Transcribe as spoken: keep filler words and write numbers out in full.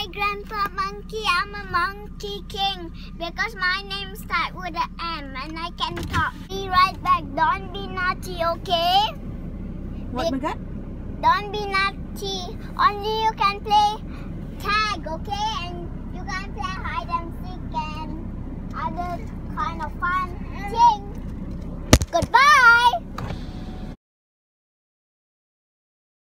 Grandpa Monkey. I'm a monkey king because my name starts with an M and I can talk. Be right back. Don't be naughty, okay? What, my God? Don't be naughty. Only you can play tag, okay? And you can play hide and seek and other kind of fun thing. Goodbye.